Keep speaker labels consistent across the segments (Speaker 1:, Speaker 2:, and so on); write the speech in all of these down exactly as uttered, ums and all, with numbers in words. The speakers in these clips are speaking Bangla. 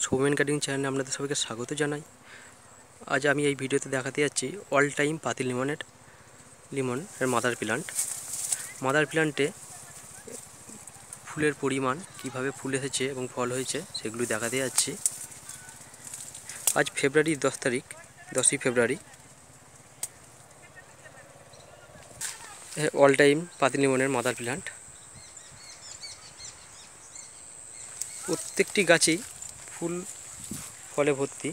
Speaker 1: সৌমেন গার্ডেনিং চ্যানেলে আপনাদের সবাইকে স্বাগত জানাই। আজ আমি এই ভিডিওতে দেখাতে যাচ্ছি অল টাইম পাতি লিমনের লিমন এর মাদার প্ল্যান্ট। মাদার প্ল্যান্টে ফুলের পরিমাণ, কিভাবে ফুল এসেছে এবং ফল হয়েছে সেগুলো দেখাতে যাচ্ছি। আজ ফেব্রুয়ারি দশ তারিখ, দশই ফেব্রুয়ারি। অল টাইম পাতি লিমনের মাদার প্ল্যান্ট। প্রত্যেকটি গাছেই ফুল ফলে ভর্তি।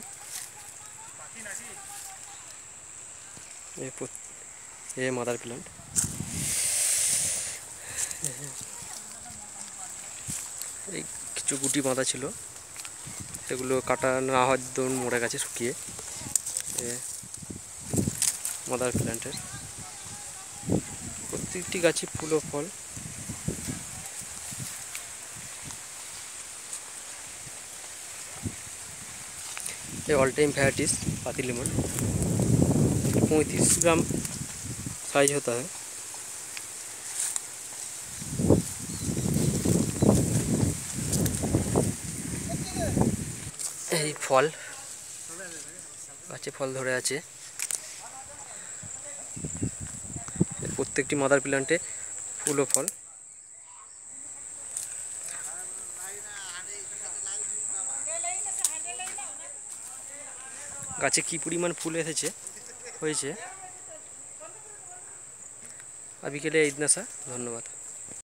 Speaker 1: এ মাদার প্ল্যান্ট। এই কিছু গুটি বাঁধা ছিল, সেগুলো কাটা না হওয়ার দরুন মরে গেছে শুকিয়ে। মাদার প্ল্যান্টের প্রত্যেকটি গাছে ফুল ও ফল। ये ऑल टाइम वैराइटीज पाती लेमन पैंतीस ग्राम साइज होता है। এই ফল গাছে ফল ধরে আছে। প্রত্যেকটি মাদার প্ল্যান্টে ফুল ও ফল। গাছে কি পরিমাণ ফুল এসেছে হয়েছে। আর বিকেলে ঈদ নাসা। ধন্যবাদ।